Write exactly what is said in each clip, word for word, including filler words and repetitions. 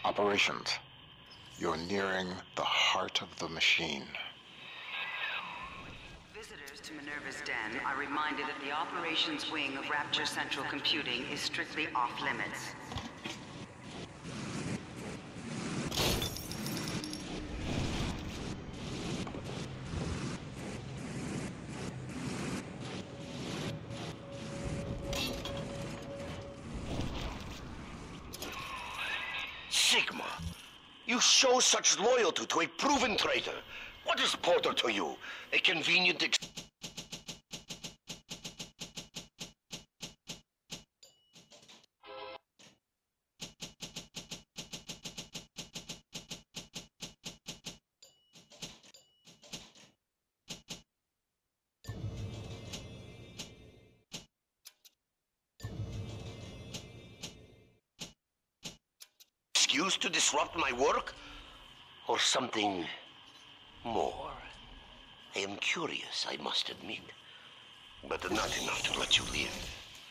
Operations. You're nearing the heart of the machine. Visitors to Minerva's den are reminded that the operations wing of Rapture Central Computing is strictly off-limits. Sigma, you show such loyalty to a proven traitor. What is Porter to you? A convenient ex- excuse to disrupt my work? Or something more? I am curious, I must admit, but not enough to let you live.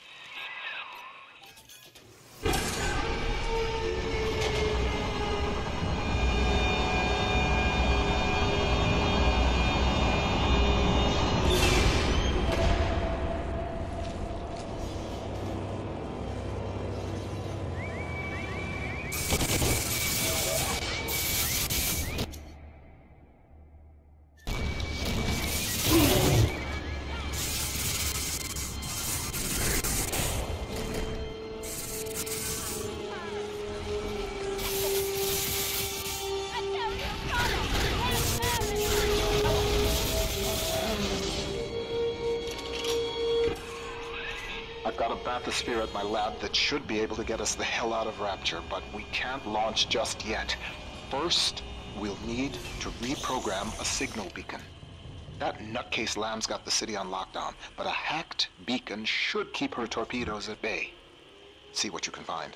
I've got a bathysphere at my lab that should be able to get us the hell out of Rapture, but we can't launch just yet. First, we'll need to reprogram a signal beacon. That nutcase Lamb's got the city on lockdown, but a hacked beacon should keep her torpedoes at bay. See what you can find.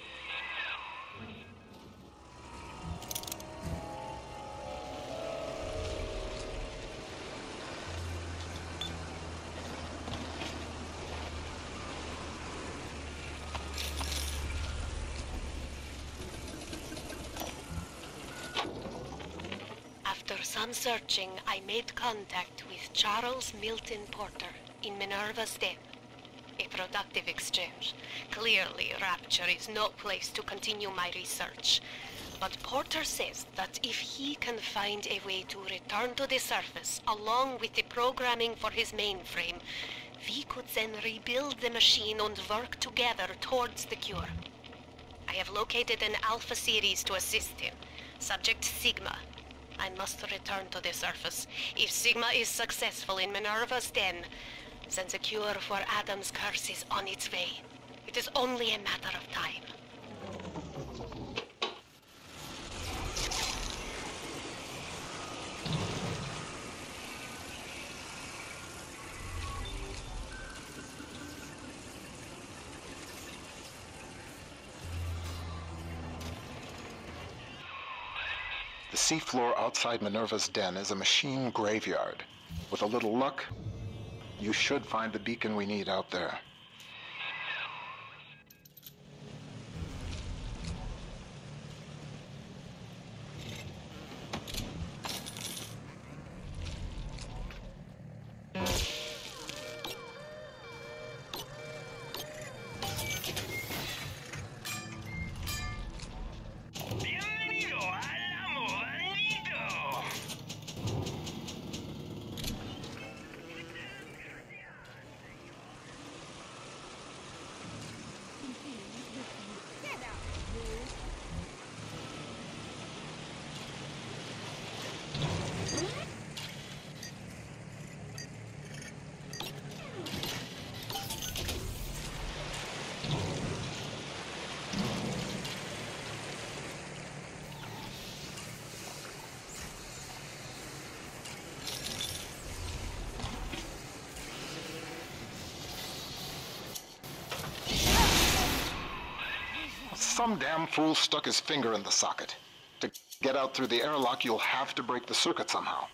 After some searching, I made contact with Charles Milton Porter in Minerva's den. A productive exchange. Clearly, Rapture is no place to continue my research. But Porter says that if he can find a way to return to the surface, along with the programming for his mainframe, we could then rebuild the machine and work together towards the cure. I have located an Alpha series to assist him. Subject Sigma. I must return to the surface. If Sigma is successful in Minerva's den, then the cure for Adam's curse is on its way. It is only a matter of time. The seafloor outside Minerva's den is a machine graveyard. With a little luck, you should find the beacon we need out there. Some damn fool stuck his finger in the socket. To get out through the airlock, you'll have to break the circuit somehow.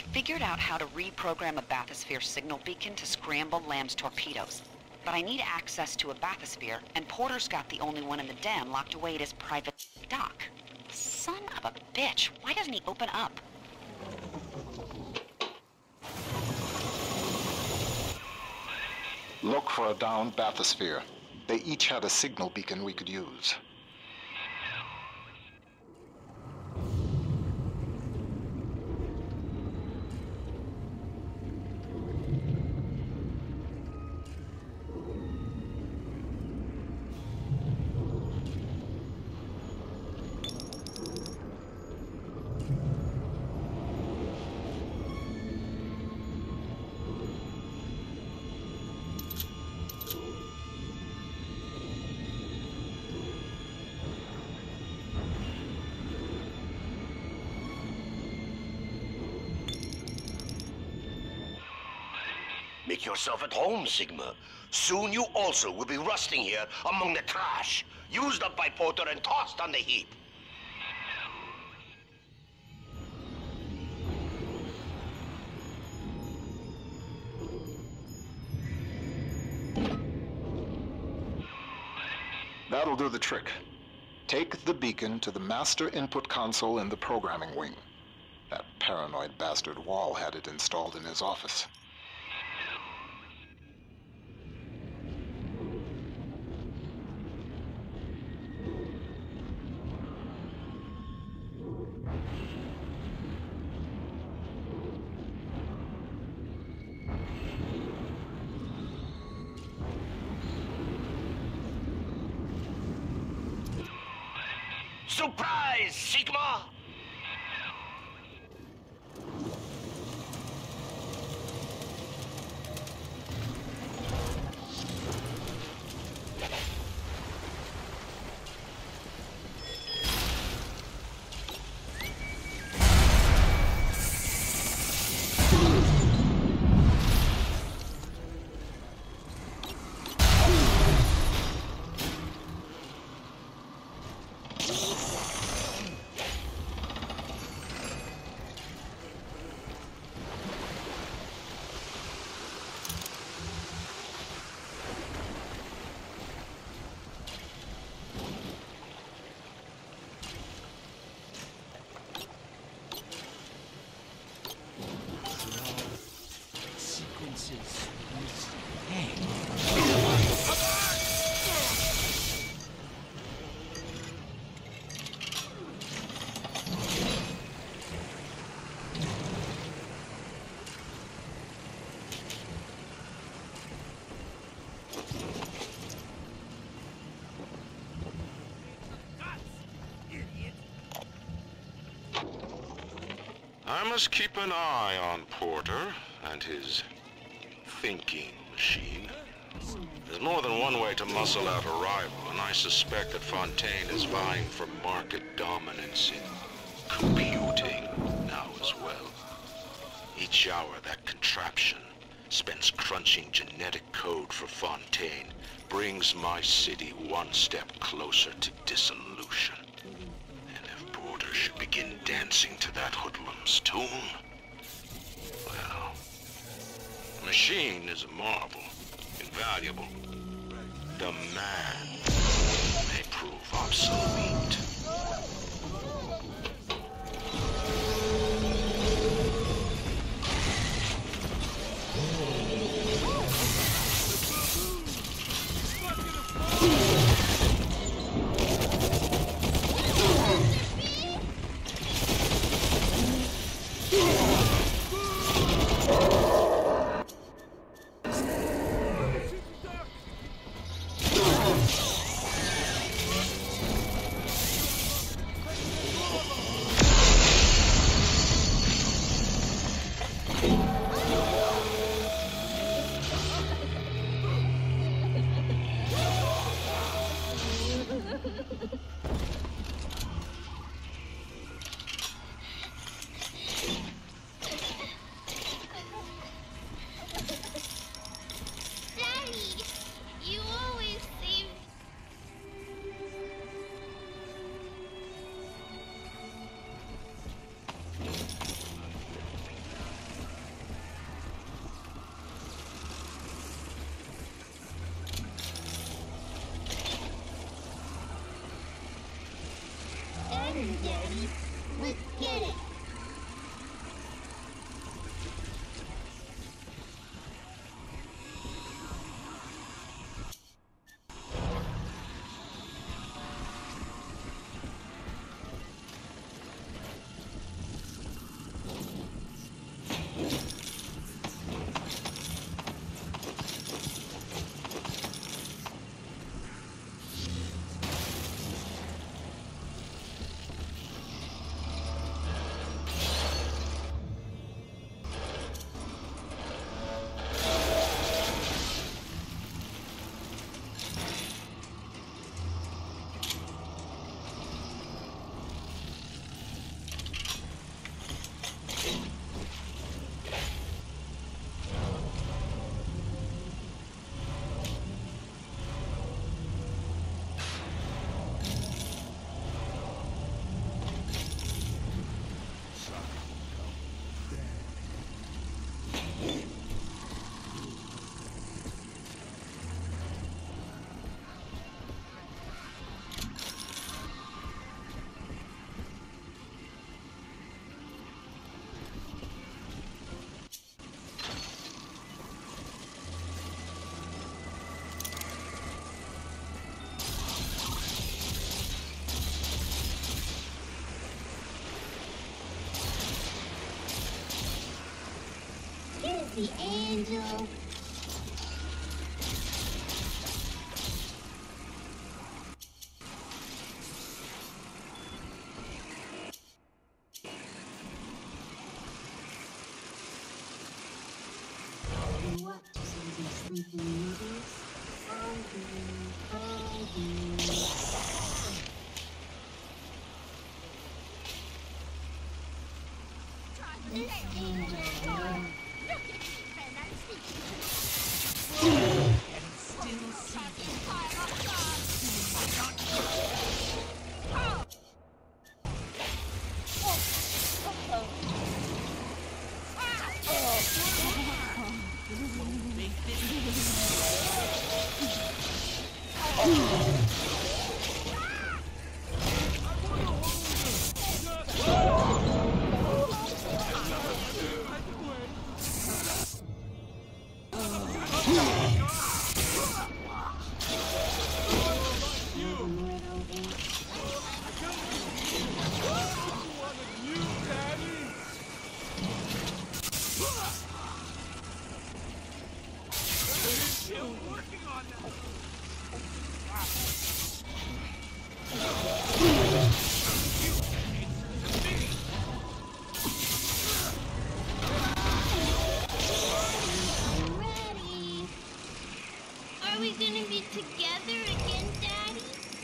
figured out how to reprogram a bathysphere signal beacon to scramble Lamb's torpedoes. But I need access to a bathysphere, and Porter's got the only one in the den locked away at his private dock. Son of a bitch, why doesn't he open up? Look for a downed bathysphere. They each had a signal beacon we could use. Make yourself at home, Sigma. Soon you also will be rusting here among the trash, used up by Porter and tossed on the heap. That'll do the trick. Take the beacon to the master input console in the programming wing. That paranoid bastard Wall had it installed in his office. Surprise, Sigma! I must keep an eye on Porter and his thinking machine. There's more than one way to muscle out a rival, and I suspect that Fontaine is vying for market dominance in computing now as well. Each hour that contraption spends crunching genetic code for Fontaine brings my city one step closer to dissolution. Should begin dancing to that hoodlum's tune. Well, the machine is a marvel, invaluable. The man may prove obsolete. The angel. What do some of these sleeping movies? This angel. Are we gonna be together again, Daddy?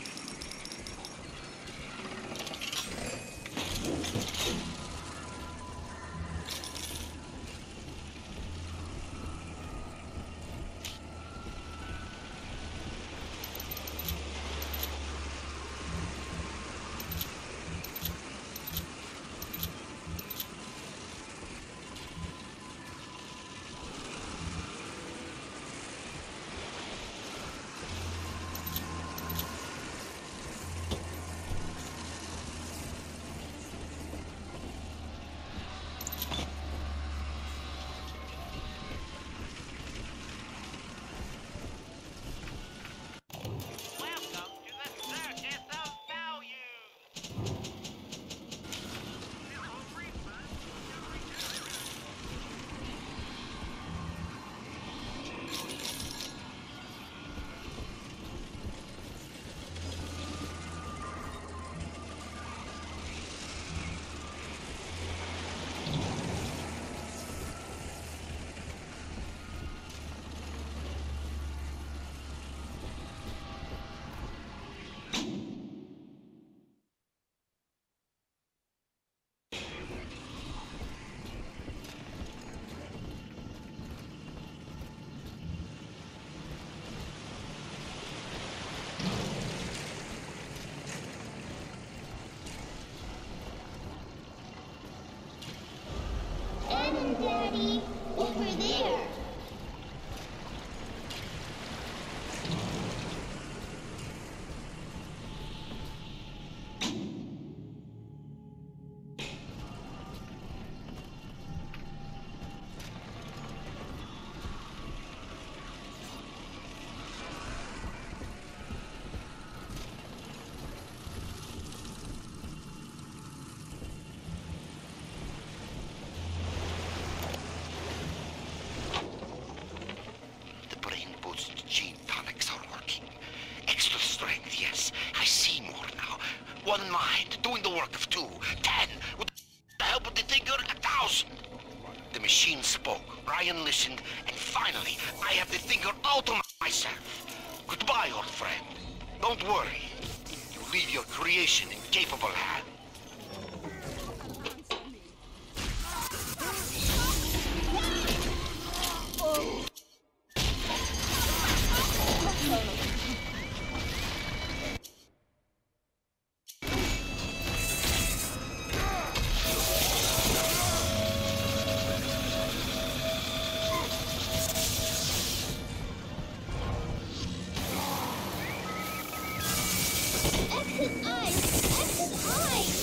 Adam, Daddy, over there. Gene tonics are working. Extra strength, yes. I see more now. One mind, doing the work of two. Ten. With the help of the thinker, a thousand. The machine spoke. Ryan listened. And finally, I have the thinker all to myself. Goodbye, old friend. Don't worry. You leave your creation in capable hands. X's eyes! X's eyes!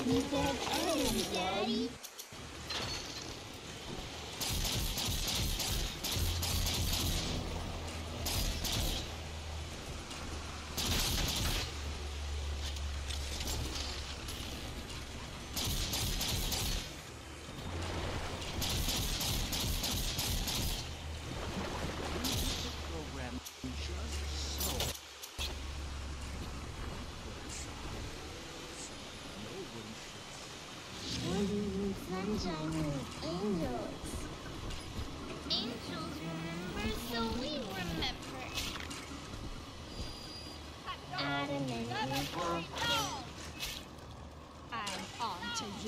You said enemy, Daddy. Sunshine with angels. Angels remember, so we remember. Adam and Eve. I'm on to you.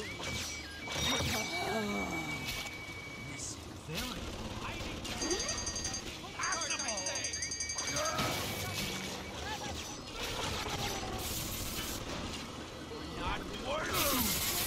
This very not working.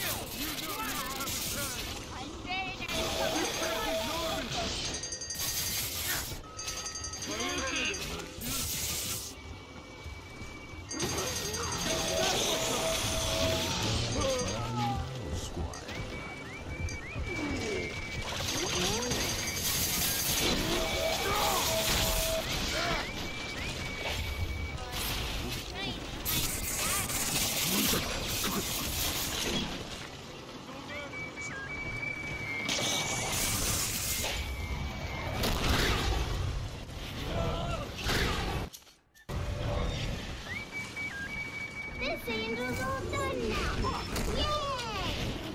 This angel's all done now. Yay!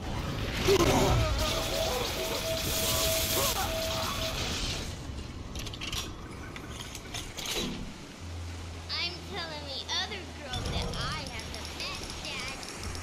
I'm telling the other girls that I have the best dad.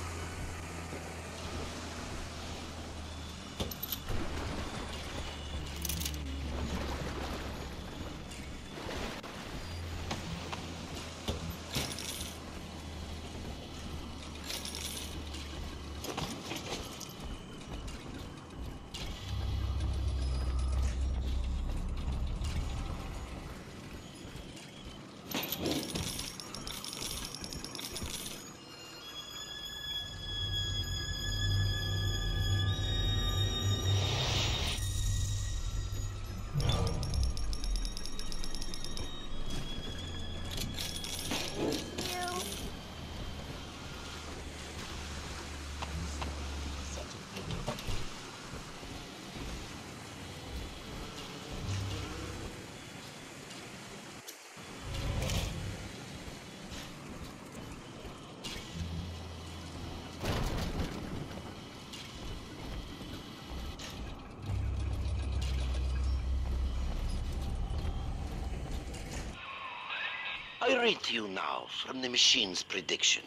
I read to you now from the machine's prediction.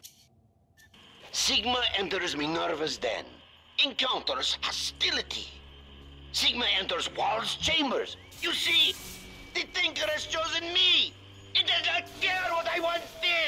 Sigma enters Minerva's den. Encounters hostility. Sigma enters Wall's chambers. You see, the Thinker has chosen me. It does not care what I once did.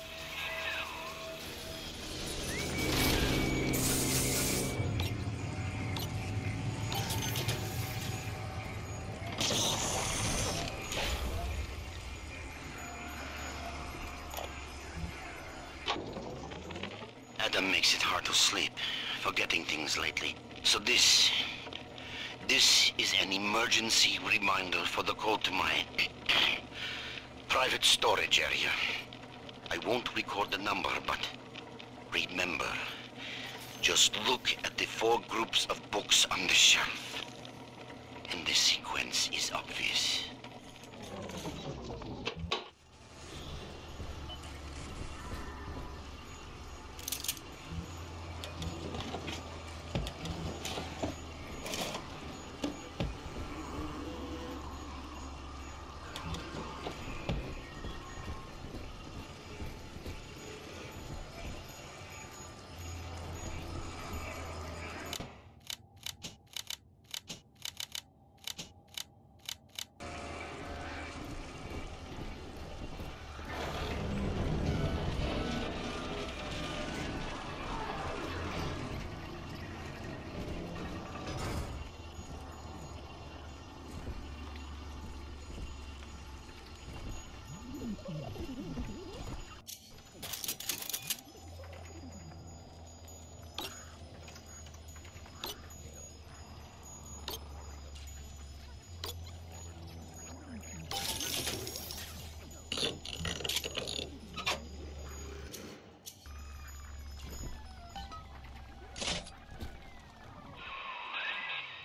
Adam makes it hard to sleep, forgetting things lately. So this... This is an emergency reminder for the code to my private storage area. I won't record the number, but remember, just look at the four groups of books on the shelf. And the sequence is obvious.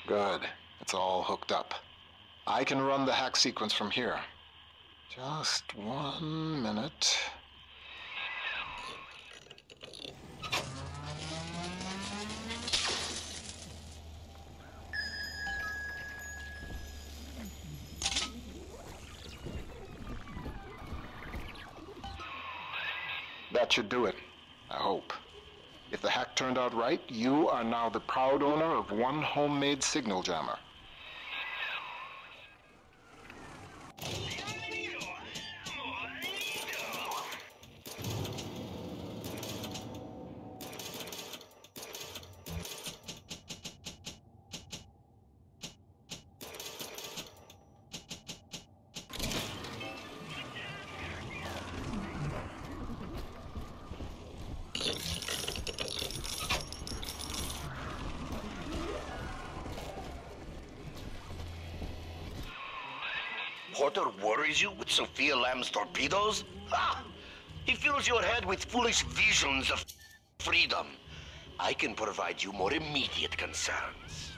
Good. It's all hooked up. I can run the hack sequence from here. Just one minute. That should do it, I hope. If the hack turned out right, you are now the proud owner of one homemade signal jammer. Porter worries you with Sophia Lamb's torpedoes? Ha! He fills your head with foolish visions of freedom. I can provide you more immediate concerns.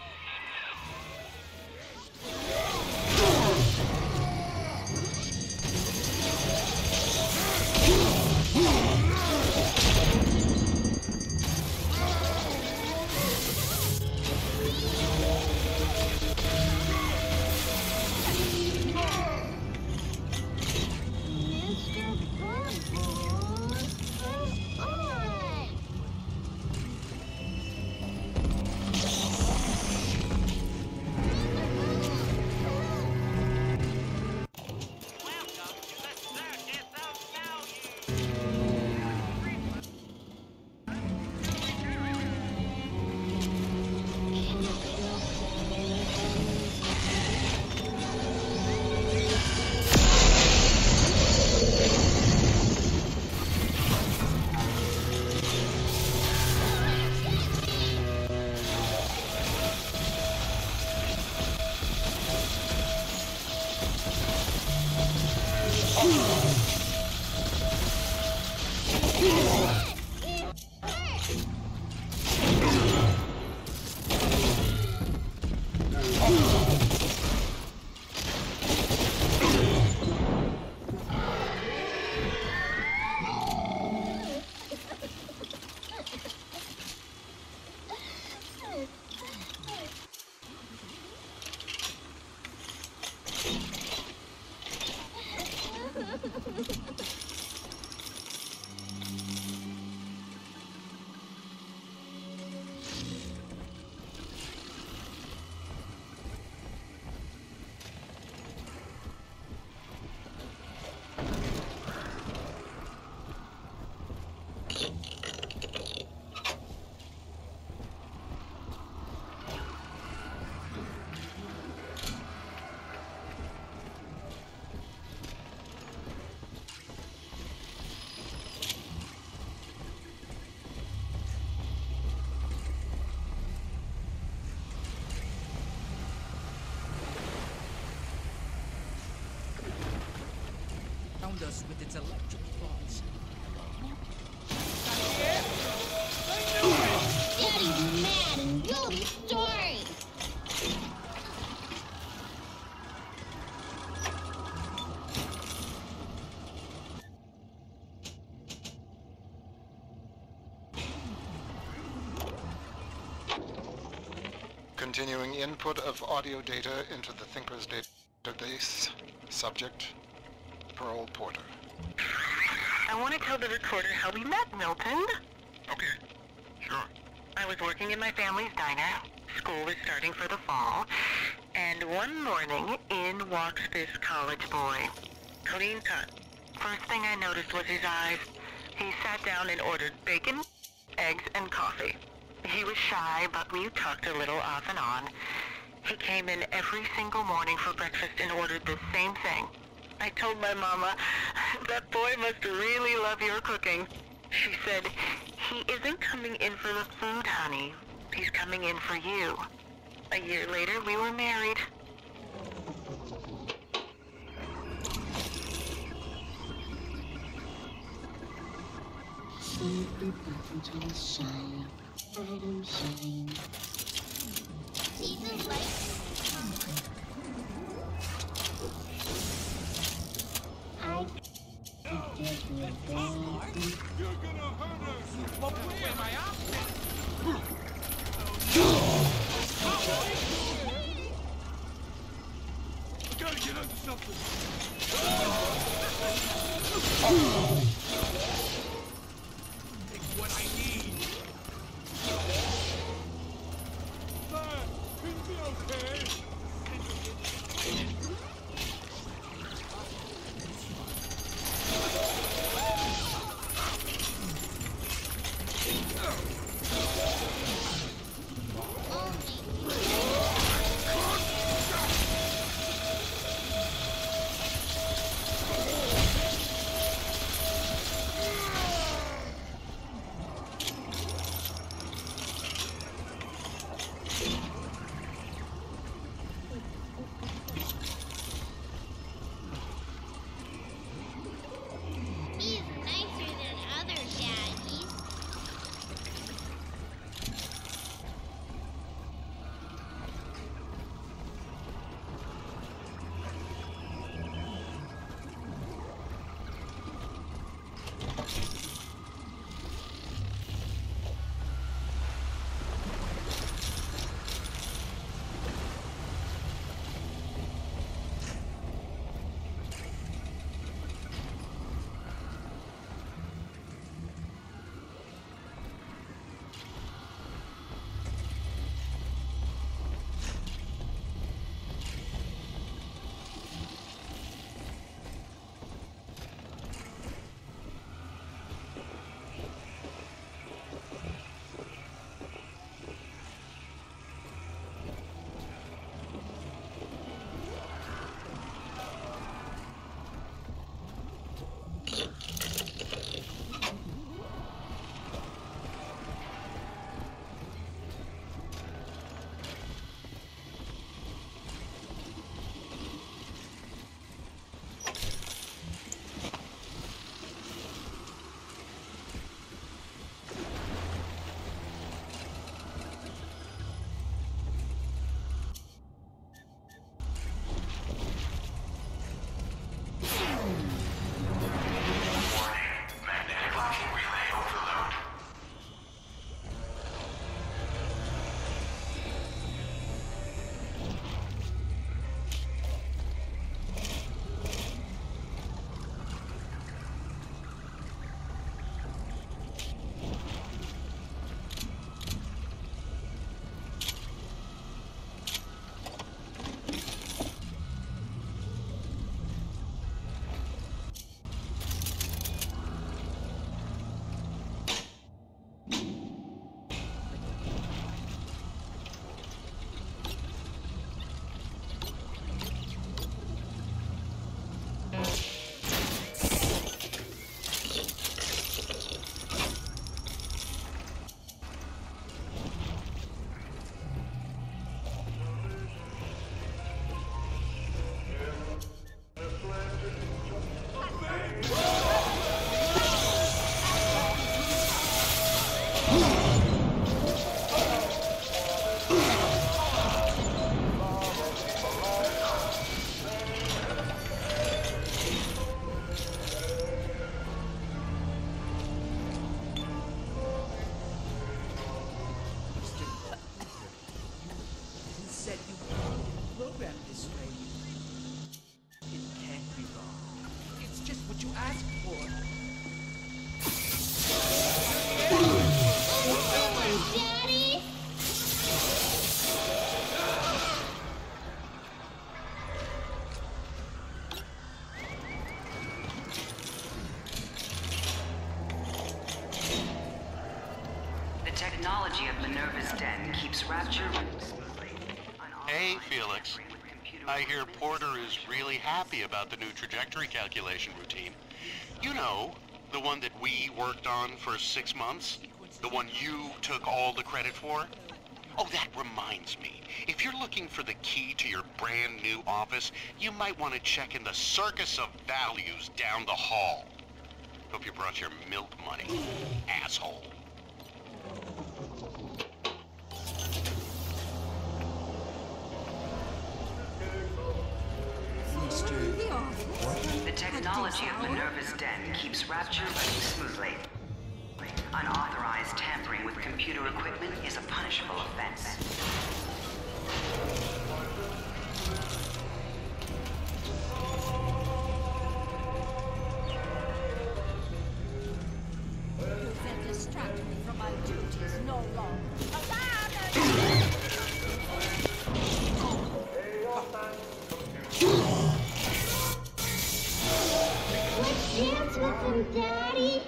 Us with its electric thoughts. Daddy's mad and you'll be sorry. Continuing input of audio data into the Thinker's database. Subject, Pearl Porter. I want to tell the recorder how we met, Milton. Okay, sure. I was working in my family's diner. School was starting for the fall. And one morning, in walks this college boy. Clean cut. First thing I noticed was his eyes. He sat down and ordered bacon, eggs, and coffee. He was shy, but we talked a little off and on. He came in every single morning for breakfast and ordered the same thing. I told my mama, that boy must really love your cooking. She said, he isn't coming in for the food, honey. He's coming in for you. A year later, we were married. Simply buttons will shine, bright and shine. see the light? I give you baby. You're gonna hurt us! Well, where my outfit? I gotta get under something. Take what I need. Sir, can you be okay? He's nicer than other daddies. technology of Minerva's den keeps Rapture running smoothly. Hey, Felix. I hear Porter is really happy about the new trajectory calculation routine. You know, the one that we worked on for six months? The one you took all the credit for? Oh, that reminds me. If you're looking for the key to your brand new office, you might want to check in the Circus of Values down the hall. Hope you brought your milk money, asshole. technology of Minerva's den keeps Rapture running smoothly. Unauthorized tampering with computer equipment is a punishable offense. You can distract me from my duties no longer. Let's dance with them, Daddy.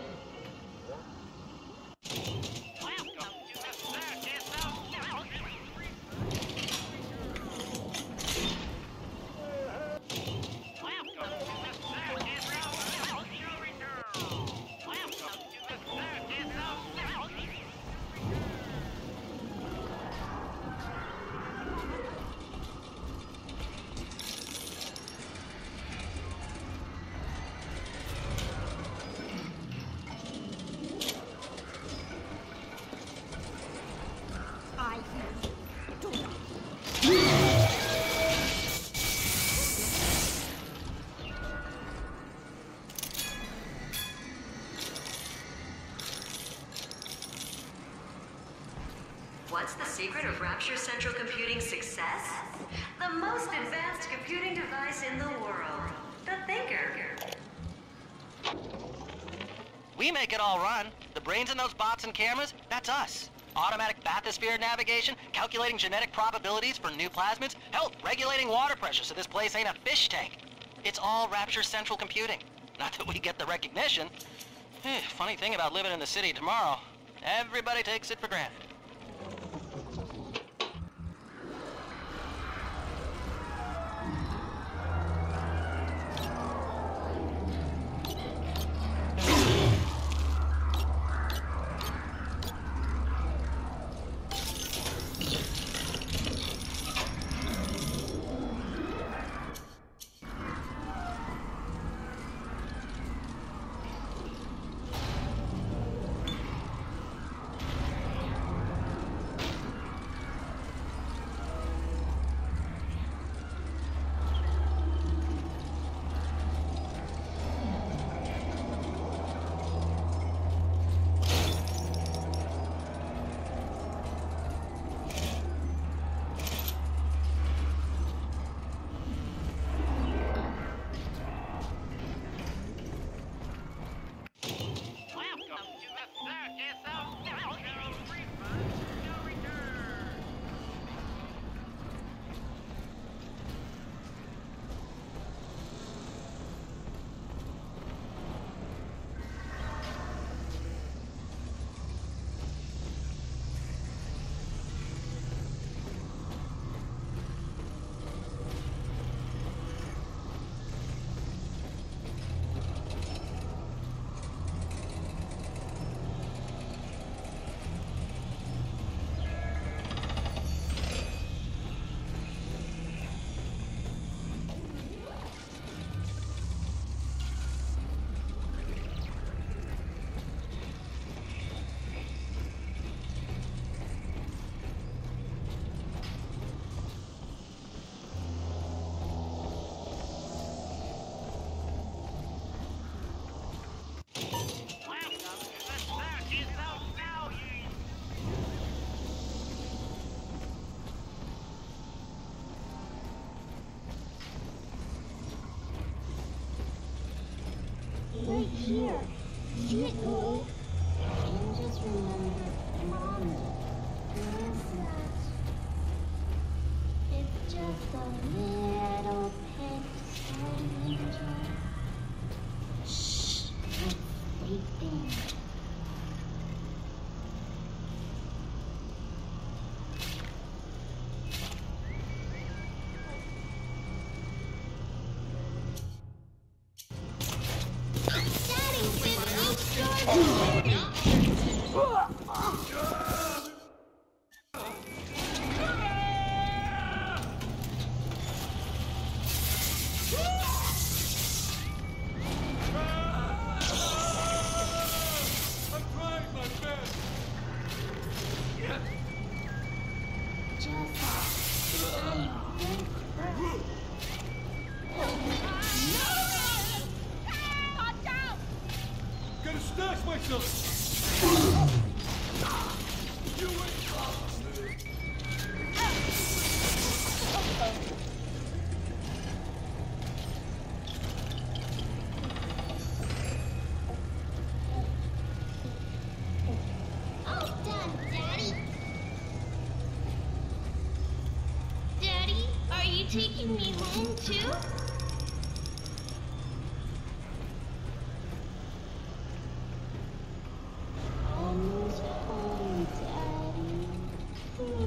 I hear you. Do not. What's the secret of Rapture Central Computing's success? The most advanced computing device in the world. The Thinker. We make it all run. The brains in those bots and cameras, that's us. Automatic bathysphere navigation, calculating genetic probabilities for new plasmids, hell, regulating water pressure so this place ain't a fish tank. It's all Rapture Central Computing. Not that we get the recognition. Eh, funny thing about living in the city tomorrow, everybody takes it for granted. taking me home too? Almost home, Daddy.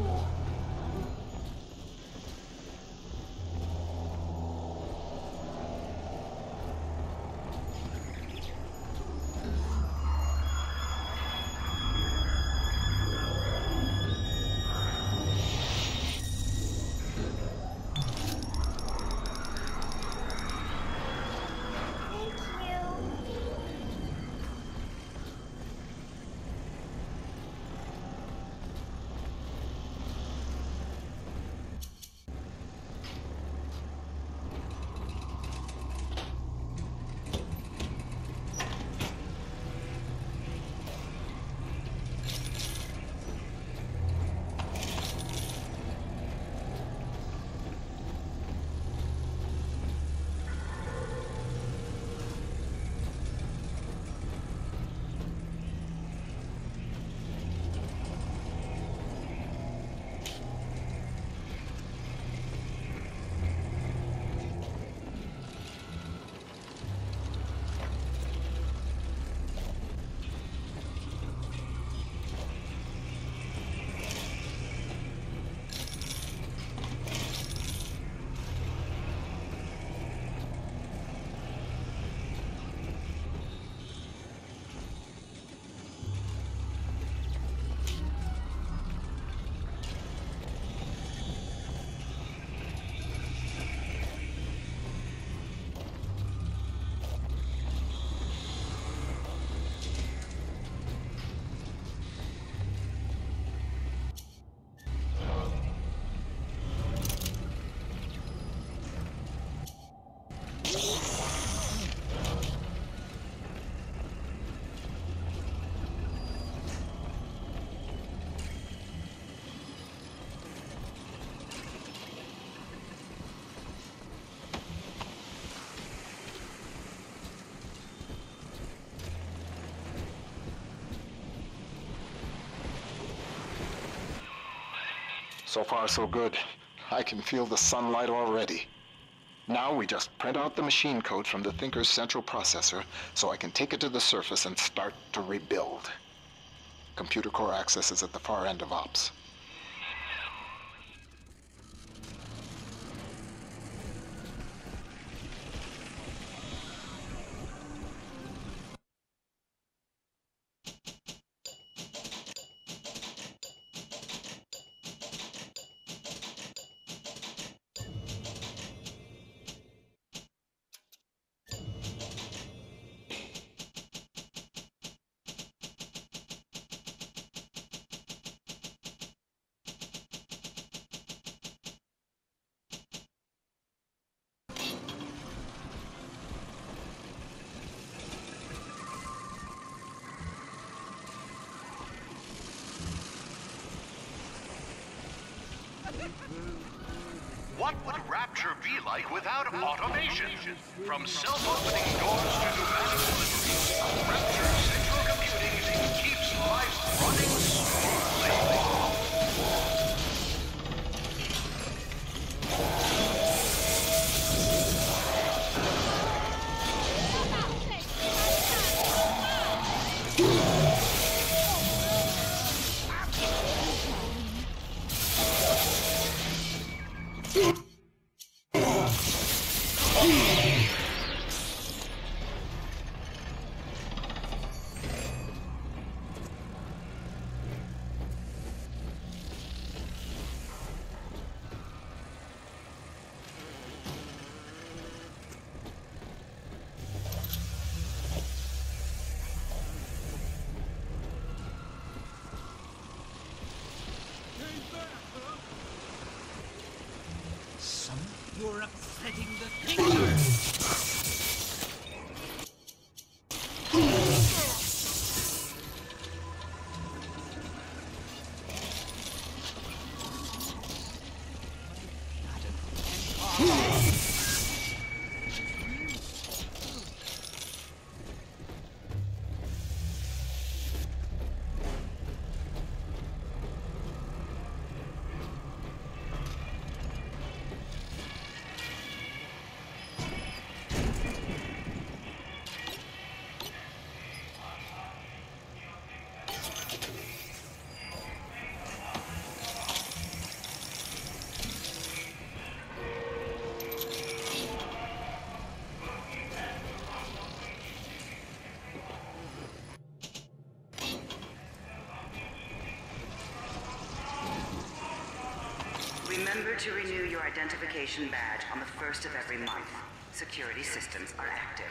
So far, so good. I can feel the sunlight already. Now we just print out the machine code from the Thinker's central processor so I can take it to the surface and start to rebuild. Computer core access is at the far end of ops. What would Rapture be like without automation? From self-opening doors to pneumatic deliveries, Rapture's central computing keeps life running smoothly. You're upsetting the Thinker! Remember to renew your identification badge on the first of every month. Security systems are active.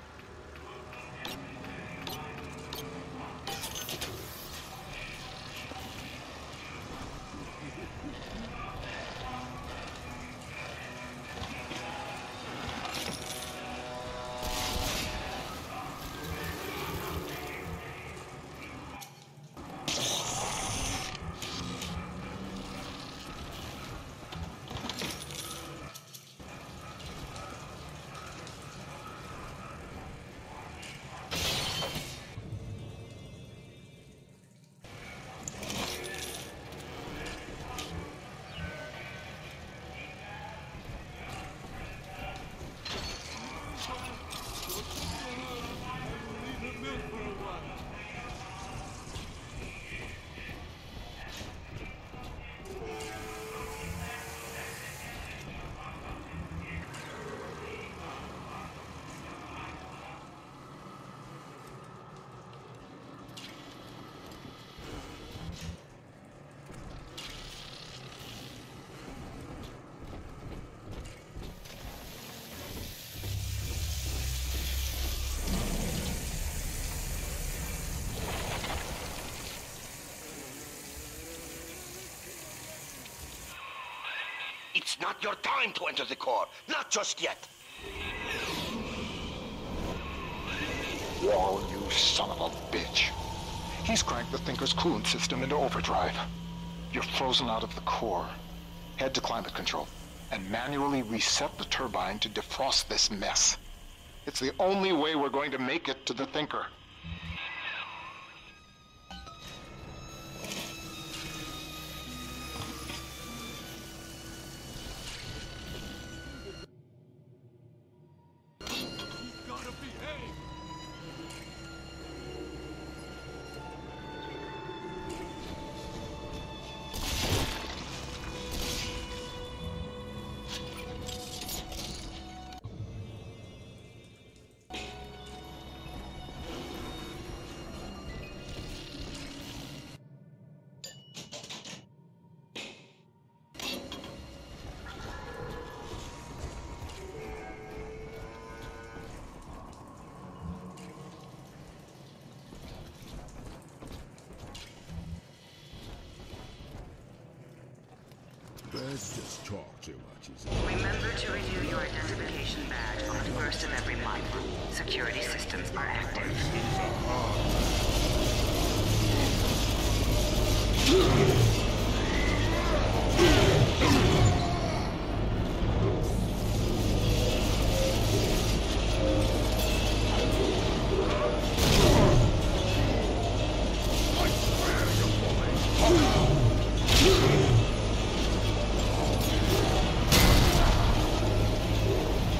It's not your time to enter the core. Not just yet. Wall, you son of a bitch. He's cranked the Thinker's coolant system into overdrive. You're frozen out of the core. Head to climate control and manually reset the turbine to defrost this mess. It's the only way we're going to make it to the Thinker. Let's just talk too much, is it? Remember to renew your identification badge on the first of every month. Security systems are active.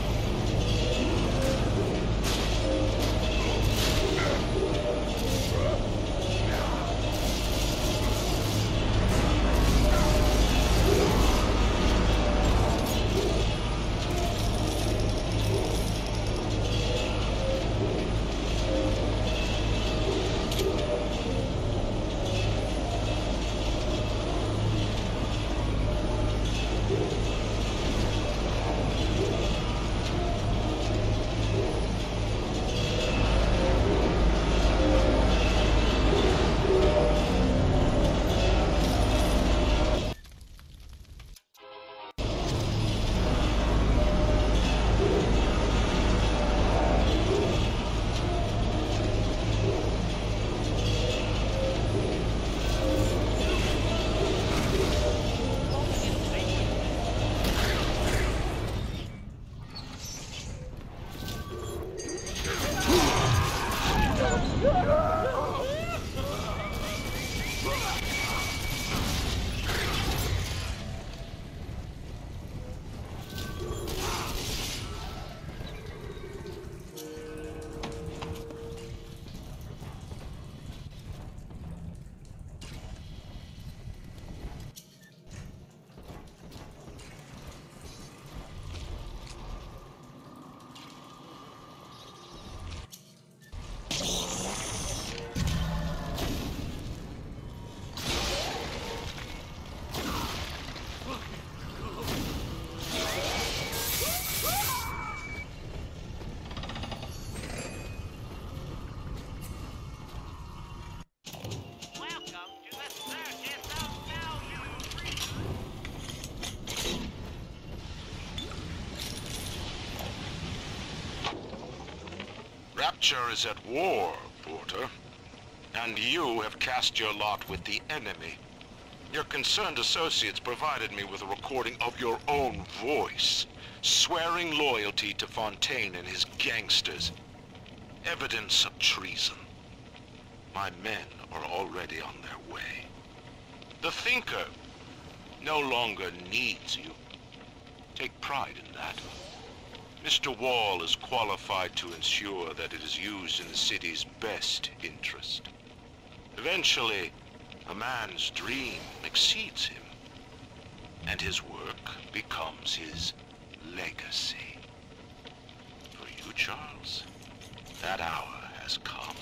Right. Rapture is at war, Porter. And you have cast your lot with the enemy. Your concerned associates provided me with a recording of your own voice, swearing loyalty to Fontaine and his gangsters. Evidence of treason. My men are already on their way. The Thinker no longer needs you. Take pride in that. Mister Wall is qualified to ensure that it is used in the city's best interest. Eventually, a man's dream exceeds him, and his work becomes his legacy. For you, Charles, that hour has come.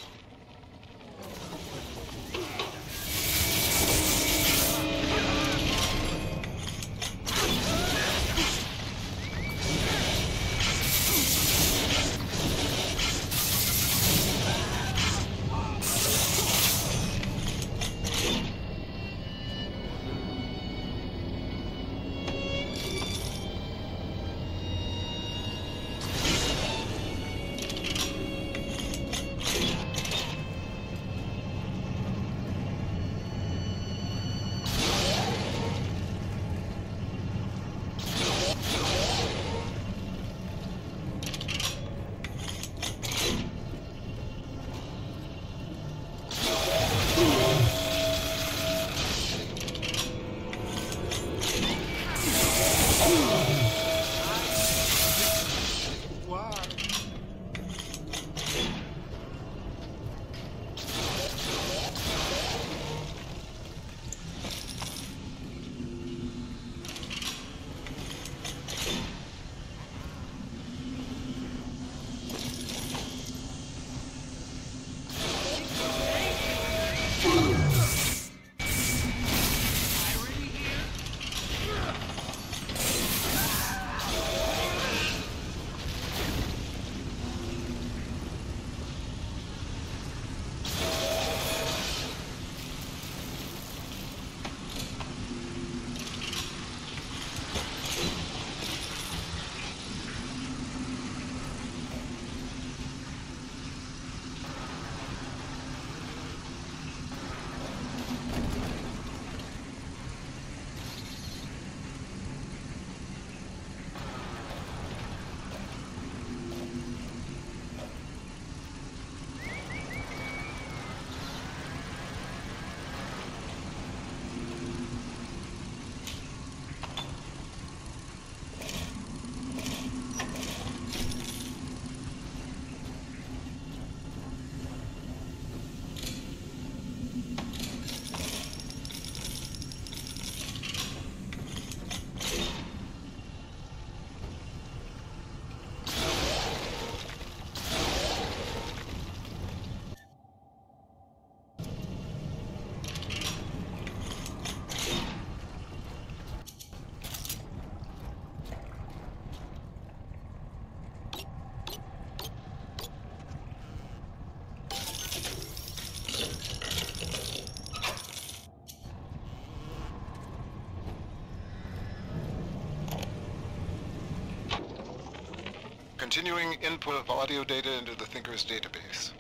Continuing input of audio data into the Thinker's database.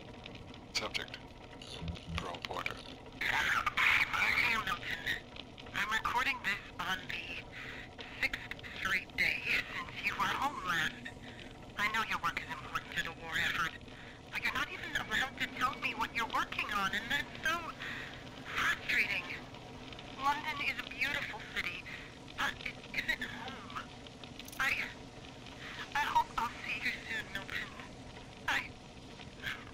Subject: Pearl Porter. Okay, Milton. I'm recording this on the sixth straight day since you were home last. I know your work is important to the war effort, but you're not even allowed to tell me what you're working on, and that's so frustrating. London is a beautiful city, but it isn't home. I... I hope I'll see you soon, Milton. I...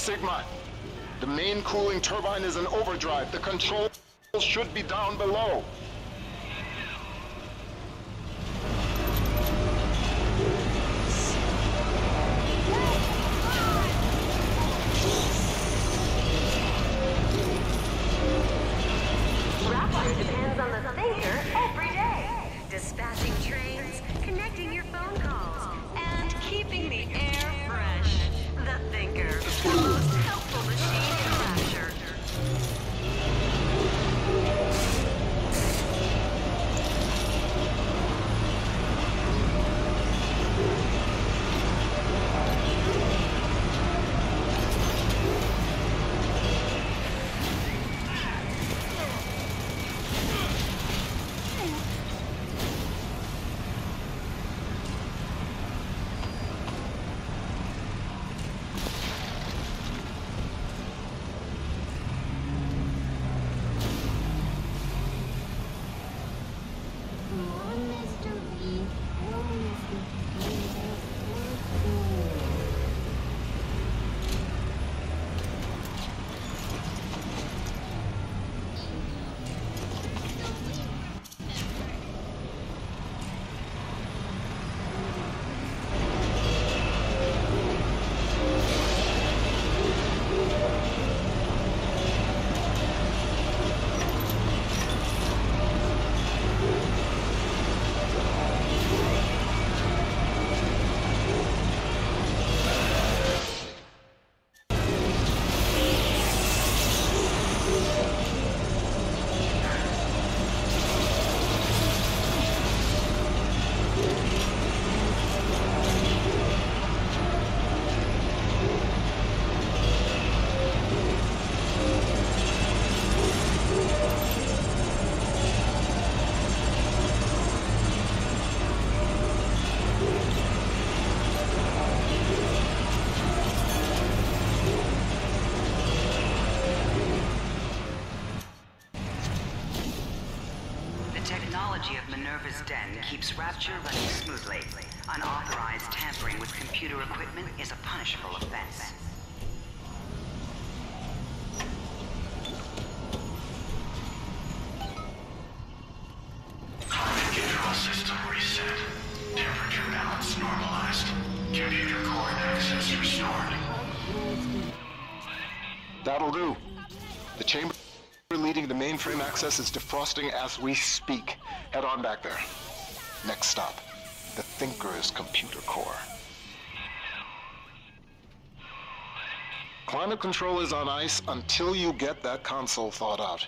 Sigma. The main cooling turbine is in overdrive. The controls should be down below. Rapture depends on the thinker every day. Dispatching trains, connecting your phone calls, and keeping the air fresh. The Thinker, the most helpful machine in Rapture. Technology of Minerva's den keeps Rapture running smoothly. Unauthorized tampering with computer equipment is a punishable offense. Climate control system reset. Temperature balance normalized. Computer core access restored. That'll do. The chamber leading the mainframe access is defrosting as we speak. Head on back there. Next stop, the Thinker's computer core. Climate control is on ice until you get that console thawed out.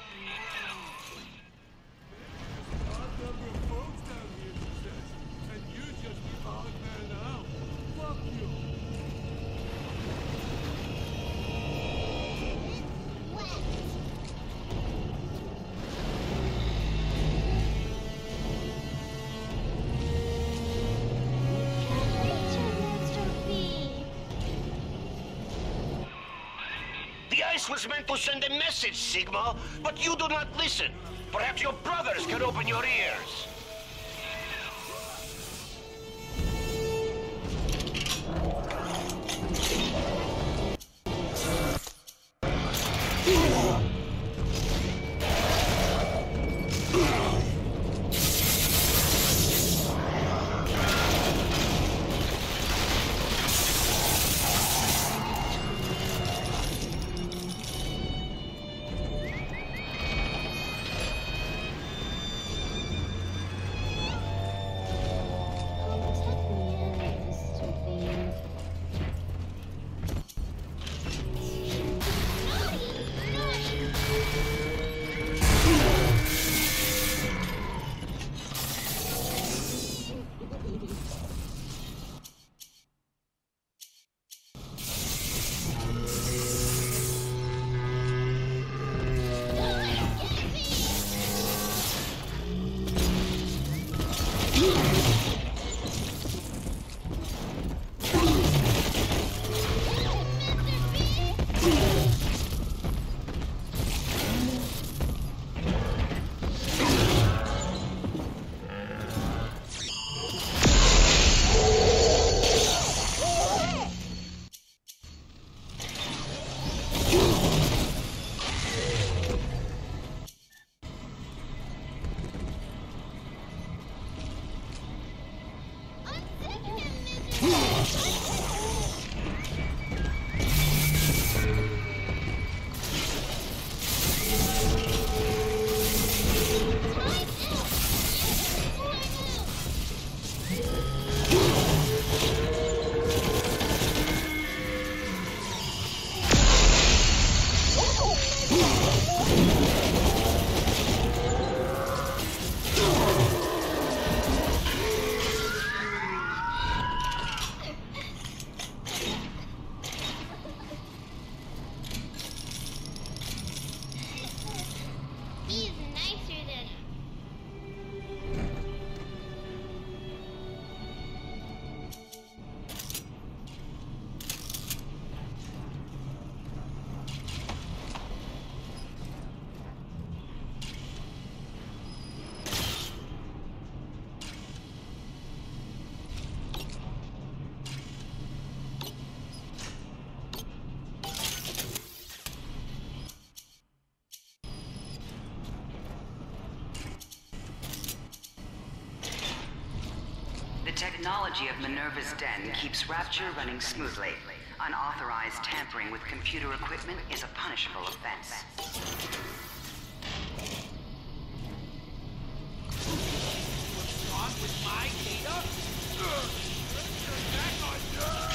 The ice was meant to send a message, Sigma, but you do not listen. Perhaps your brothers can open your ears. He's nicer than... The technology of Minerva's den keeps Rapture running smoothly. Unauthorized tampering with computer equipment is a punishable offense. What's wrong with my data? Ugh. Turn back on you!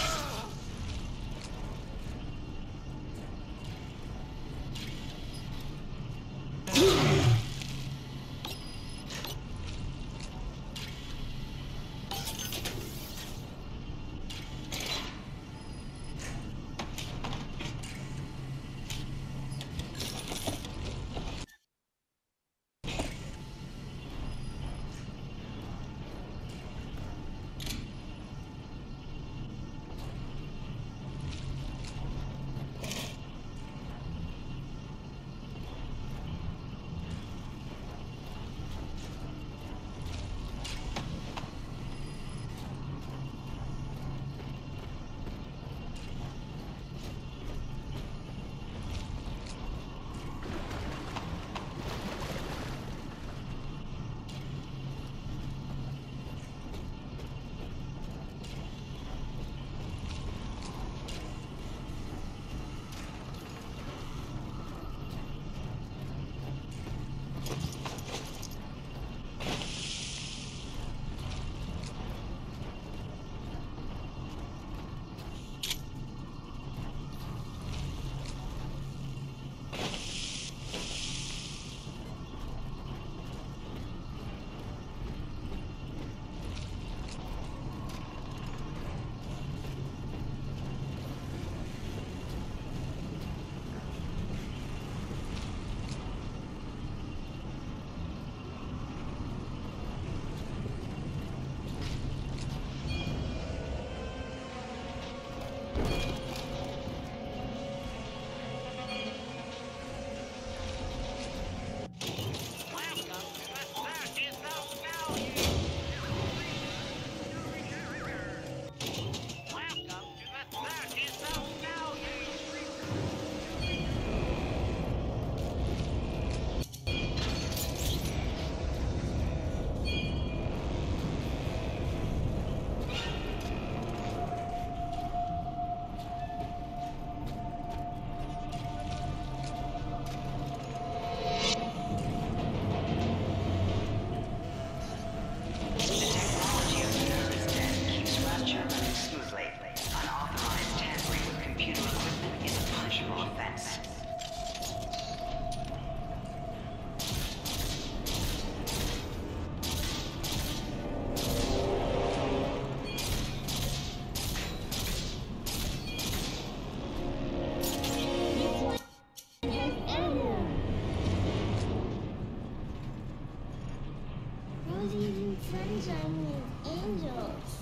sunshine with angels.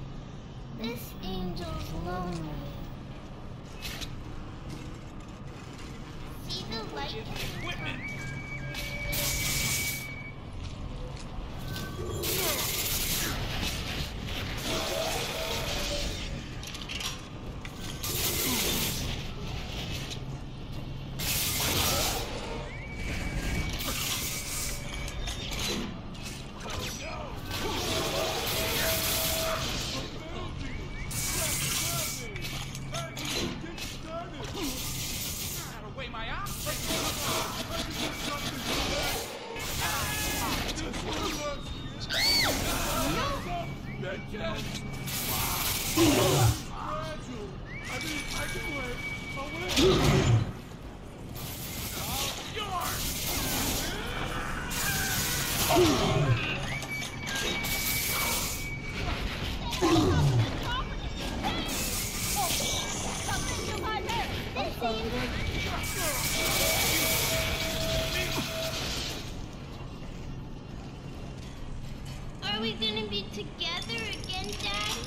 This angel's lonely. See the light in Are we gonna be together again, Daddy?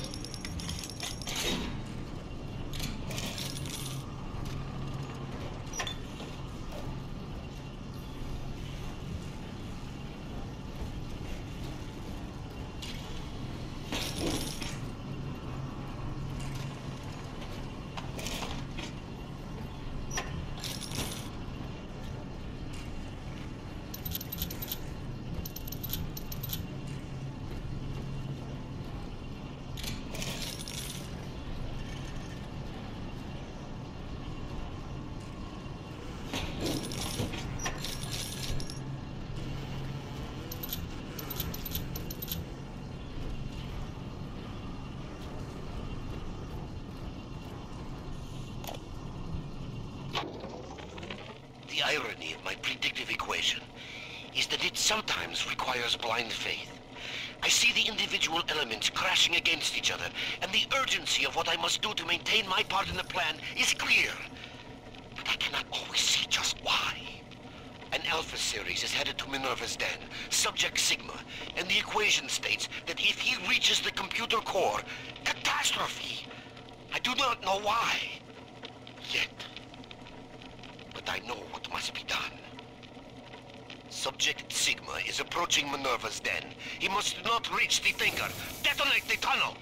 The irony of my predictive equation is that it sometimes requires blind faith. I see the individual elements crashing against each other, and the urgency of what I must do to maintain my part in the plan is clear. But I cannot always see just why. An Alpha series is headed to Minerva's den, subject Sigma, and the equation states that if he reaches the computer core, catastrophe. I do not know why. Yet. But I know what must be done. Subject Sigma is approaching Minerva's den. He must not reach the thinker. Detonate the tunnel!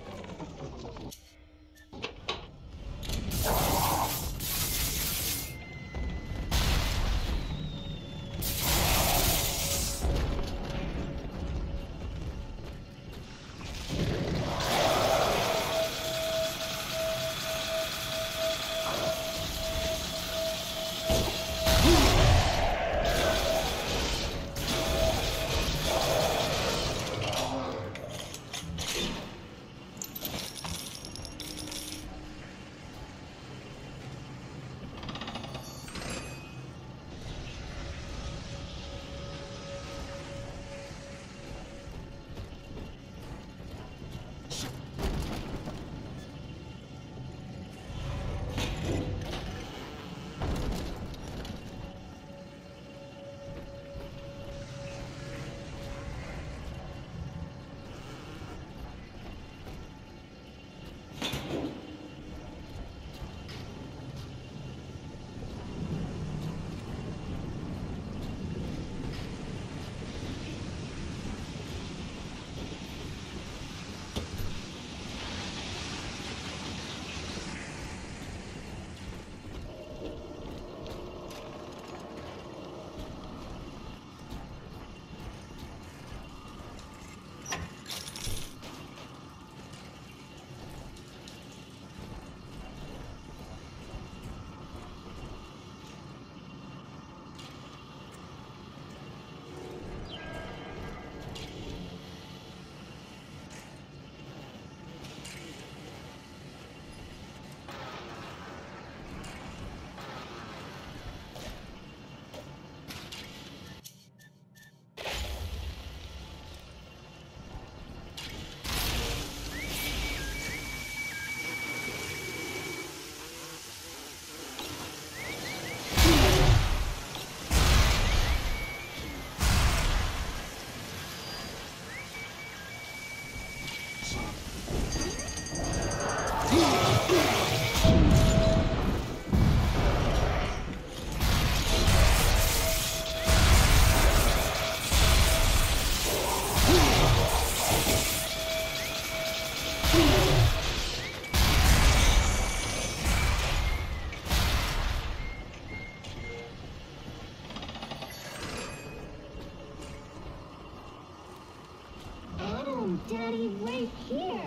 Daddy, wait here!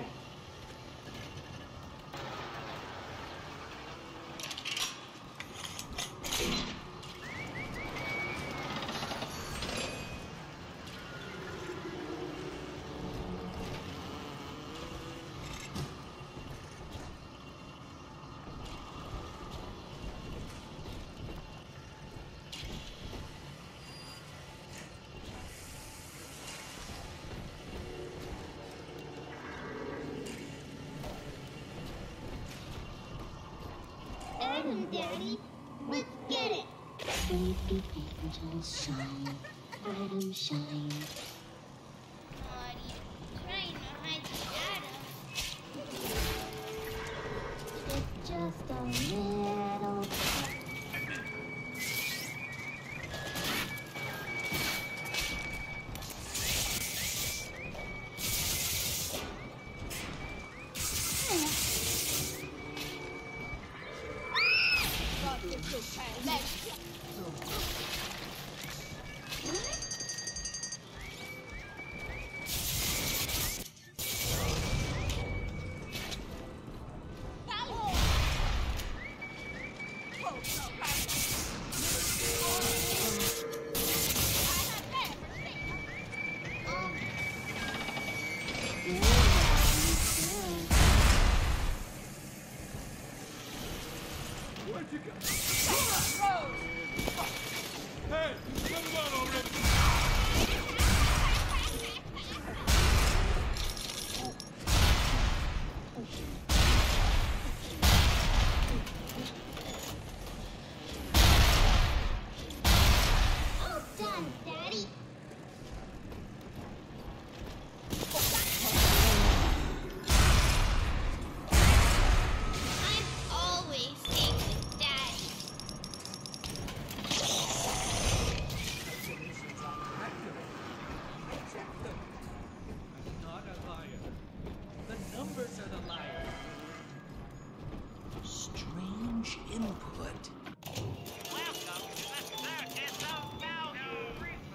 Daddy. Let's get it. Baby angels shine, bright shine. Naughty. Trying to hide the data. It's just a little. Input. Welcome to the circus of value.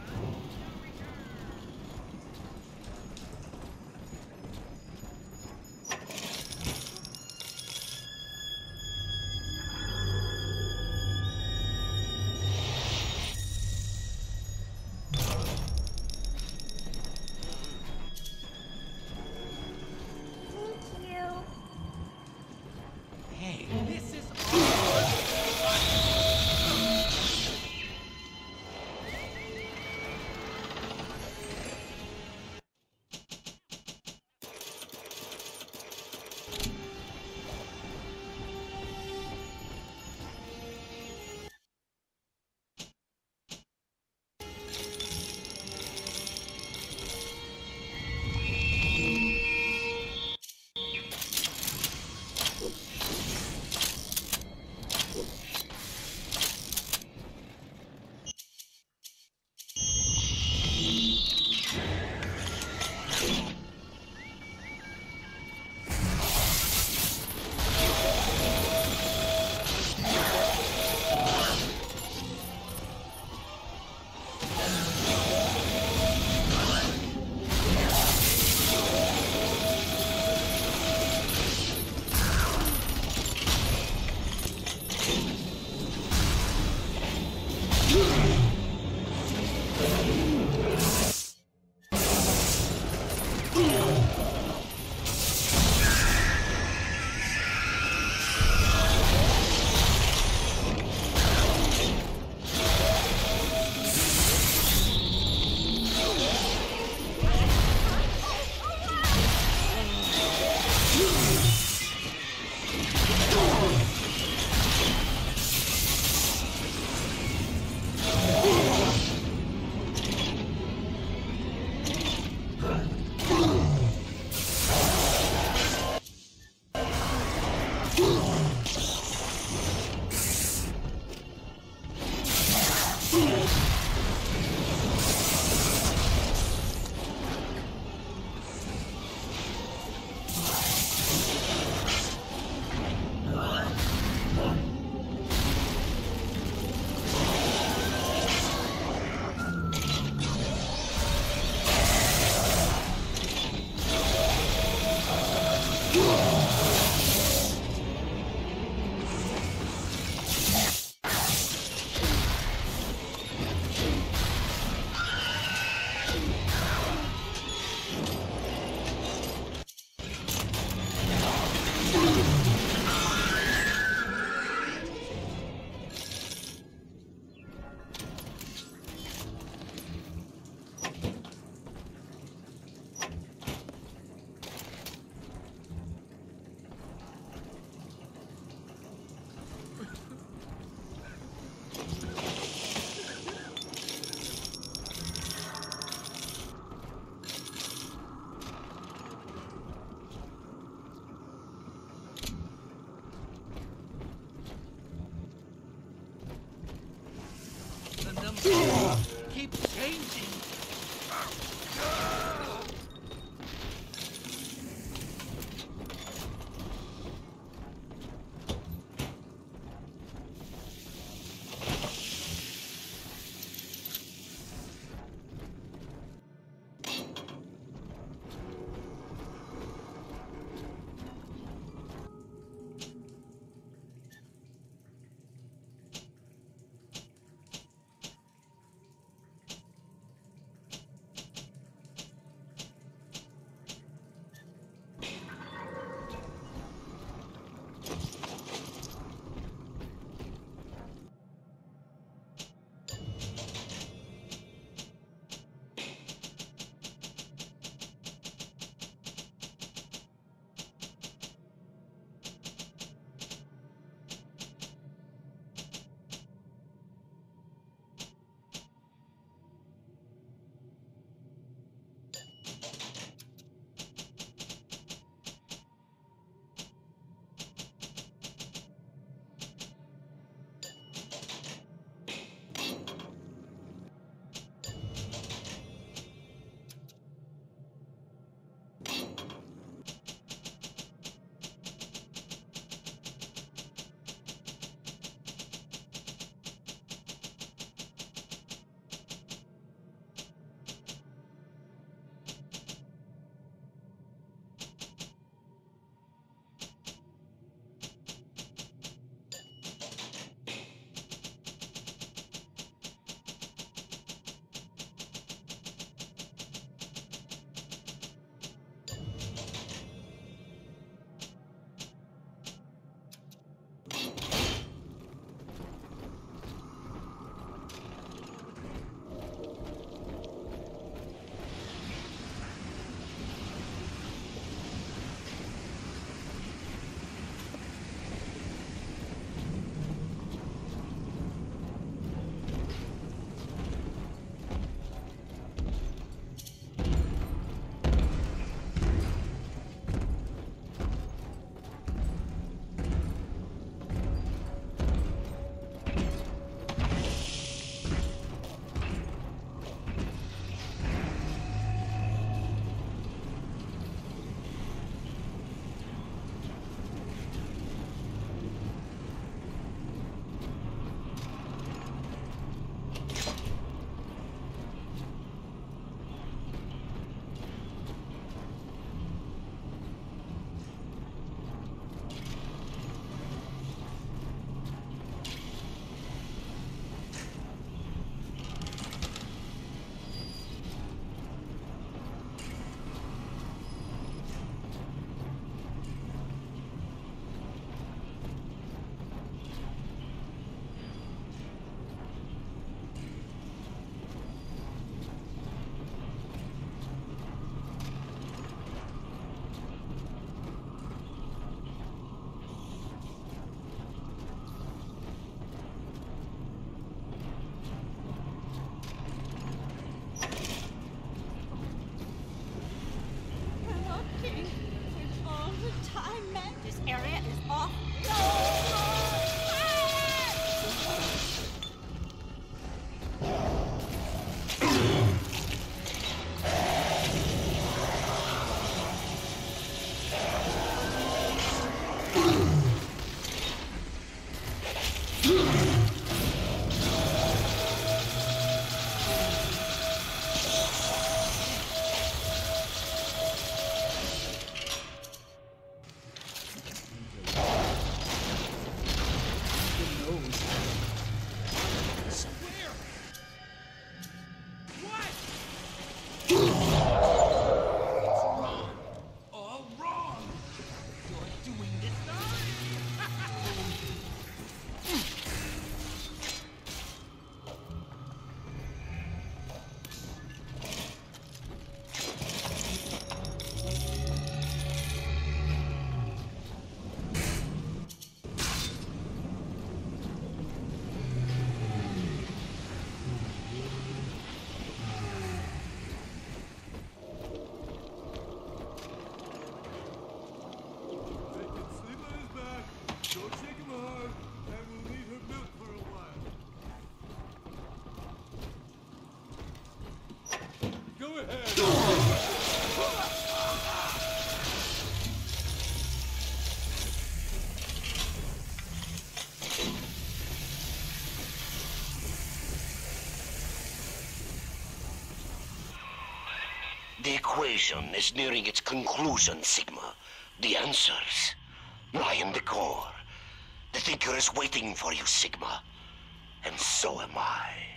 The equation is nearing its conclusion, Sigma. The answers lie in the core. The Thinker is waiting for you, Sigma. And so am I.